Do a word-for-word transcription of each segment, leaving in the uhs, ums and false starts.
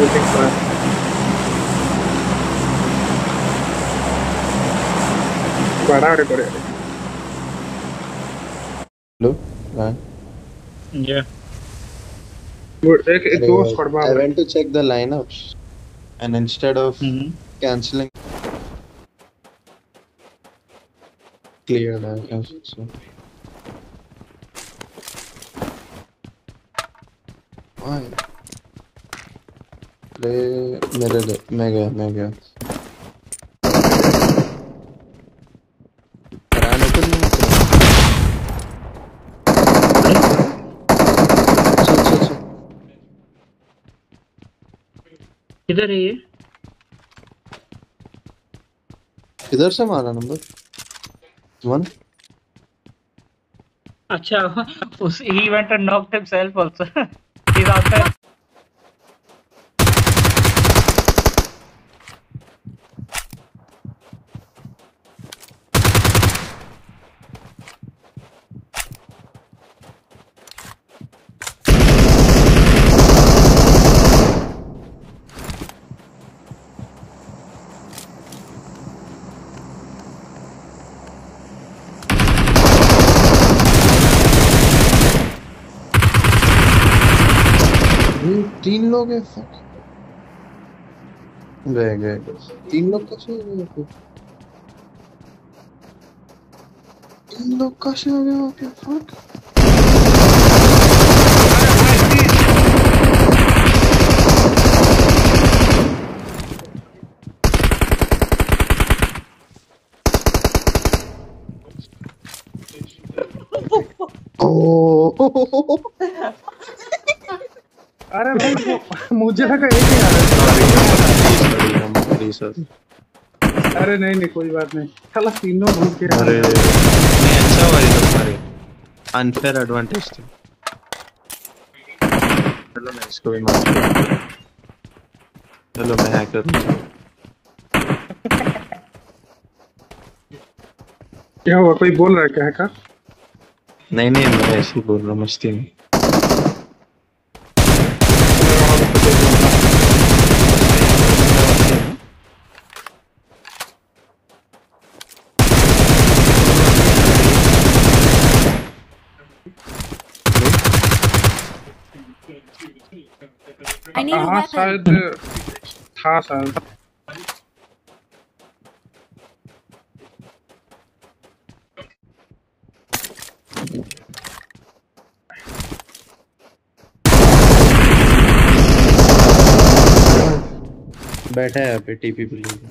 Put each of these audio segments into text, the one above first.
waiting for us. बड़ा recorded. Hello, man. Yeah. Good. एक एक दो squad I बाहर. went to check the lineups, and instead of Mm-hmm. canceling, cleared. I guess so. Why? Play मेरे मैं गया मैं गया. Ran open नहीं होता. अच्छा अच्छा अच्छा. किधर है ये? किधर से मारा नंबर? One. अच्छा उस he went and knocked himself also. He's outside. तीन लोग हैं. Fuck. गए गए तीन लोग कैसे हो गए? फिर तीन लोग कैसे हो गए? Okay fuck. ओह अरे भाई मुझे लगा एक ही आ रहा है. सर. अरे नहीं नहीं कोई बात नहीं. चलो तीनों घूम के. अरे नहीं अच्छा हुआ ये तुम्हारे अनफेयर एडवांटेज थे. चलो मैं इसको भी मार दूं. चलो मैं हैकर हूं. क्या हुआ? कोई बोल रहा है क्या हैकर? नहीं नहीं मैं ऐसे ही बोल रहा हूं मस्ती में. I need a हाँ weapon. शायद था शायद. बैठा है यहाँ पे टीपी पे लेके.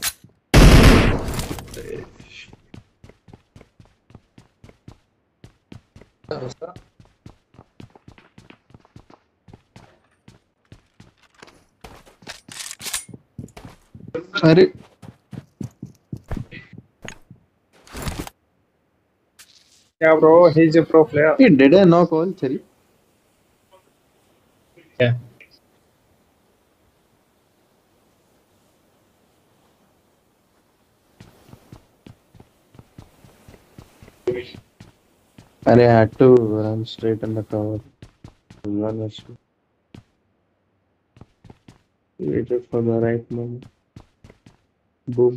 अरे क्या bro? He is a pro player. ये did I knock all three? Yeah. अरे I had to run straight in the cover. One was two. Waited for the right moment. Boom.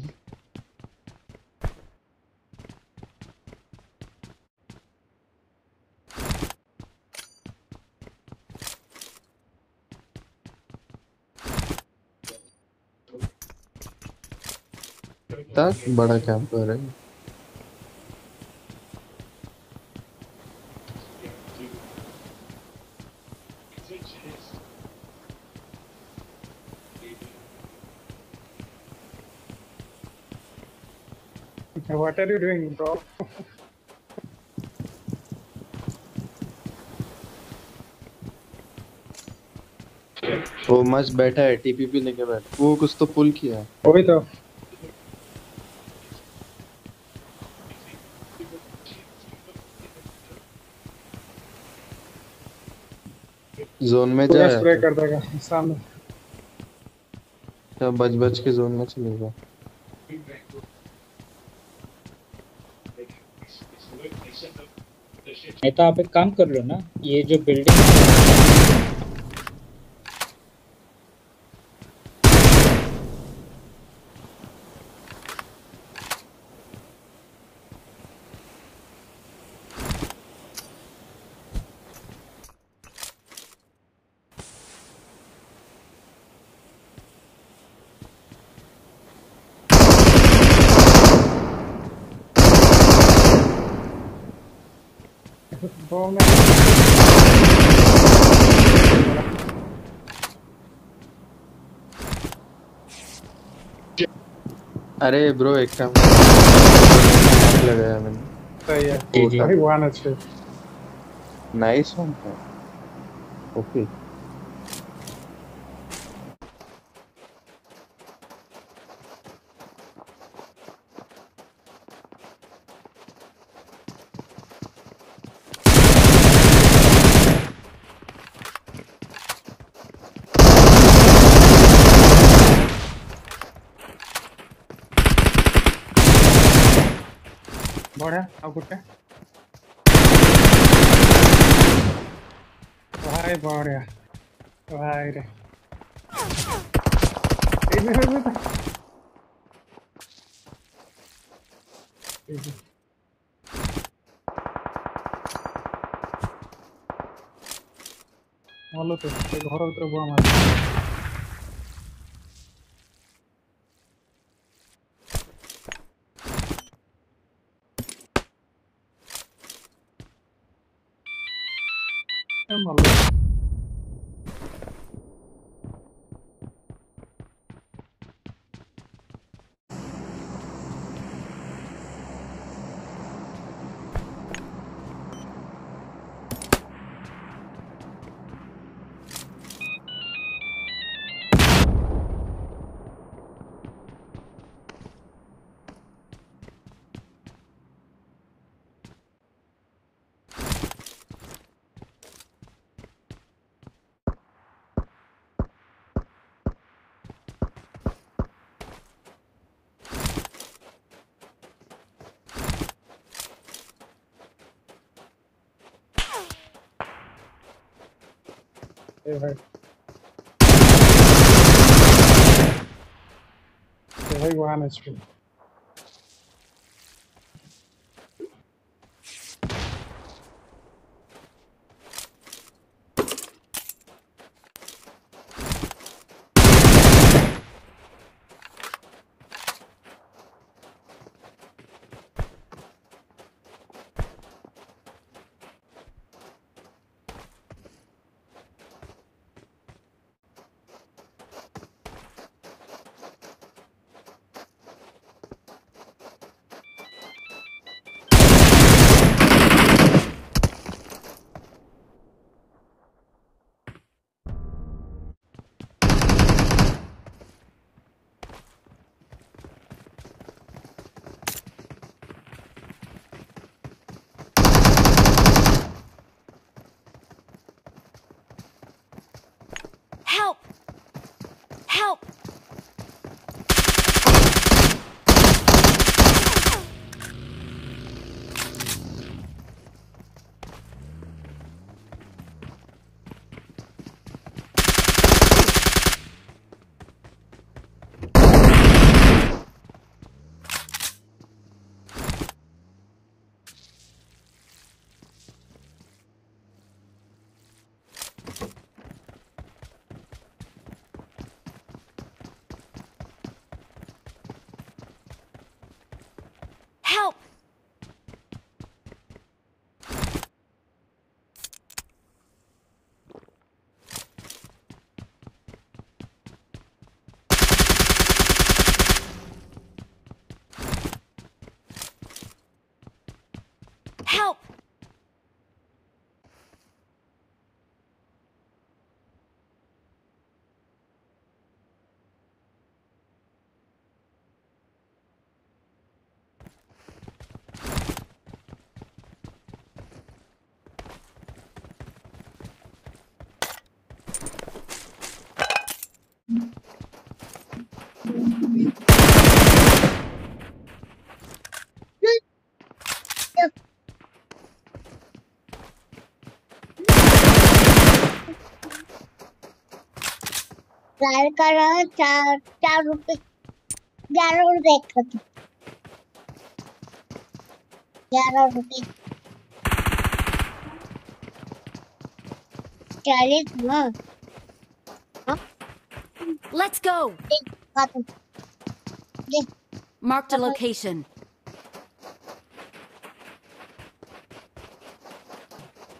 तक बड़ा कैंपर है. What are you doing, bro? वो मस्त बैठा है TPP लेके बैठा. वो कुछ तो पुल किया. वही तो. जोन में जा. स्प्रे कर देगा सामने. क्या बच बच के जोन में चलेगा. नहीं तो आप एक काम कर लो ना, ये जो बिल्डिंग बॉम्ब में अरे ब्रो एक काम लगाया मैंने। सही है जी जी भाई वन अच्छे नाइस वन। ओके बढ़िया अब कुछ भाई बढ़िया भाई रे इधर इधर इधर ଭଲ ତ ସେ ଘର ଭିତରେ ବୁଆ ମାରି ଭଲ ଏ ଭାଇ ଏ ଭାଇ one HP Help! Help! Help! Help! Trial कर रहा है चार चार रुपए ग्यारह रुपए का तो ग्यारह रुपए चालीस ना हाँ Let's go! देख खा तो देख Marked a location.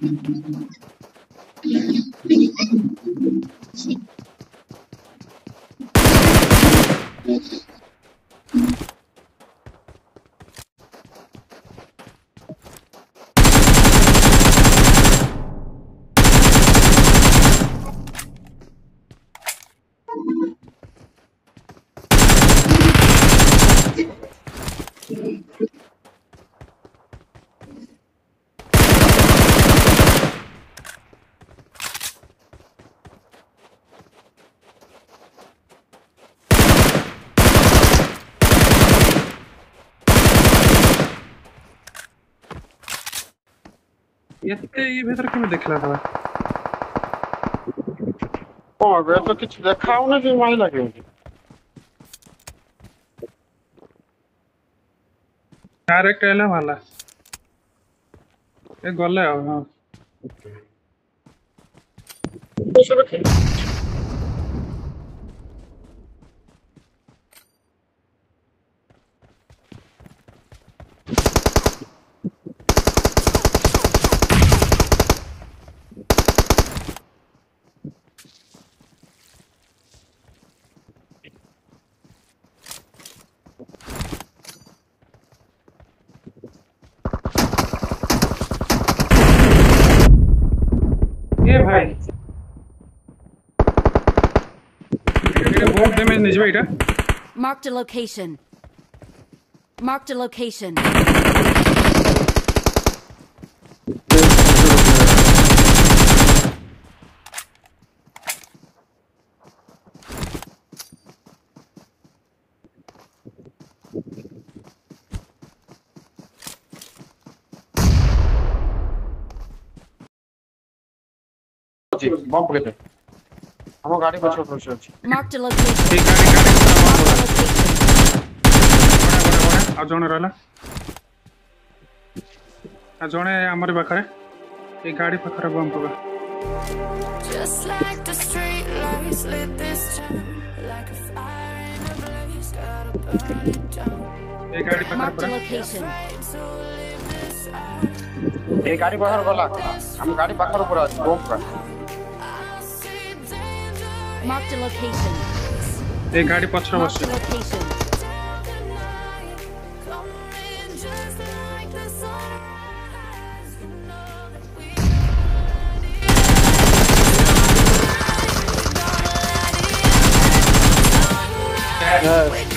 एते ये भीतर के में देखला था ओ वे तो कुछ देखाओ ना कि माई लगे डायरेक्ट एला वाला ए गले हां भाई এটা বহুত ড্যামেজ নিছে ভাই এটা Marked a location. Marked a location. बम पकड़े हम गाड़ी पछो पछो अछि Marked a location. এই গাড়ি গাড়ি Marked a location. आ जणे रहला आ जणे हमर पाखरे ए गाड़ी पाखरे बम पगा Just like the street lights lit this town, like a fire in a blaze, gotta burn it down. ए गाड़ी Marked a पाखरे location. So live this out. ए गाड़ी बाहर गला हम गाड़ी बाहर ऊपर अछि बम का Marked a location. ए गाड़ी पछरो Marked बस a location. Just like the sunrise, you know that we Yes.